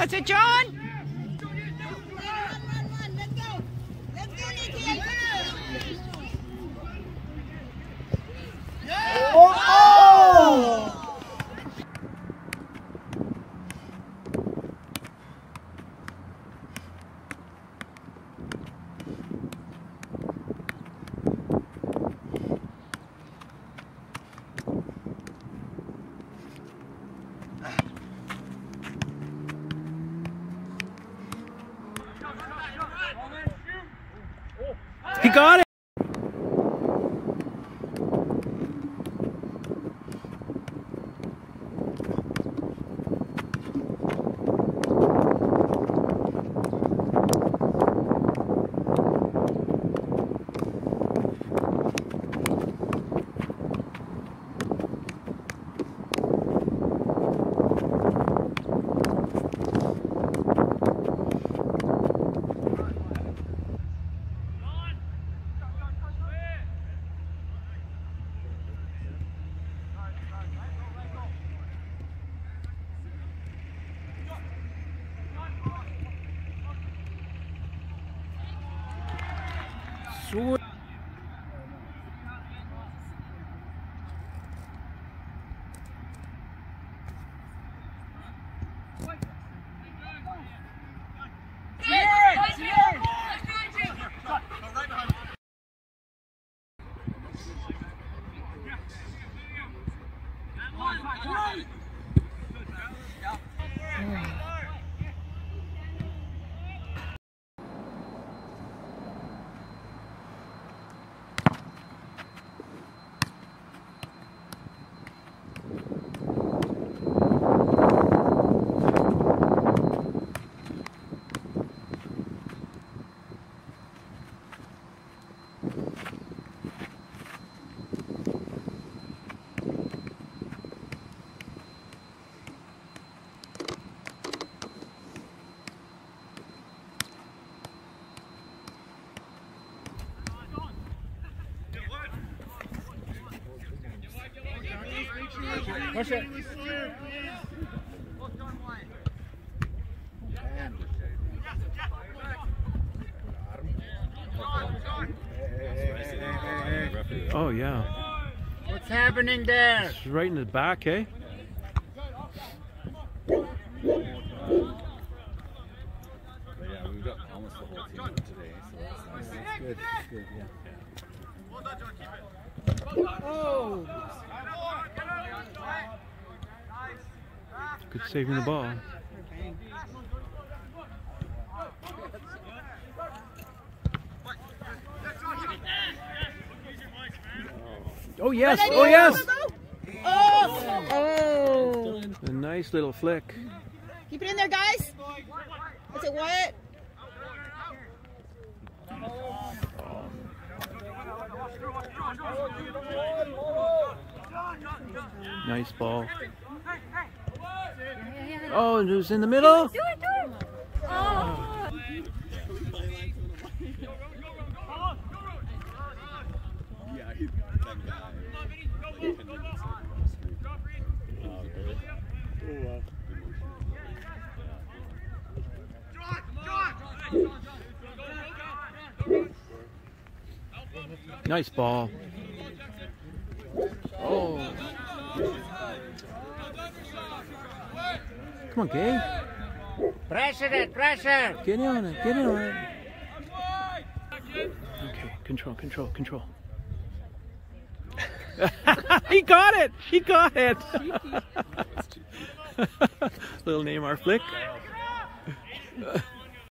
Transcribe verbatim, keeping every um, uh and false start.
That's it, John. Oh! He got it. Sweet. Push it. Oh yeah. What's happening there? It's right in the back, eh? Yeah, we've got almost the whole team today, so that's nice. Good, good, yeah. Oh! Good saving the ball. Oh yes! Oh yes! Oh! Oh! A nice little flick. Keep it in there, guys. That's it, Wyatt. Nice ball. Oh, and it was in the middle. Do it, do it. Oh. Yeah, he, that guy. Nice ball. Oh. Come on, Gabe. Pressure it, pressure! Get in on it, get in on it. Okay, control, control, control. He got it! He got it! Little Neymar flick.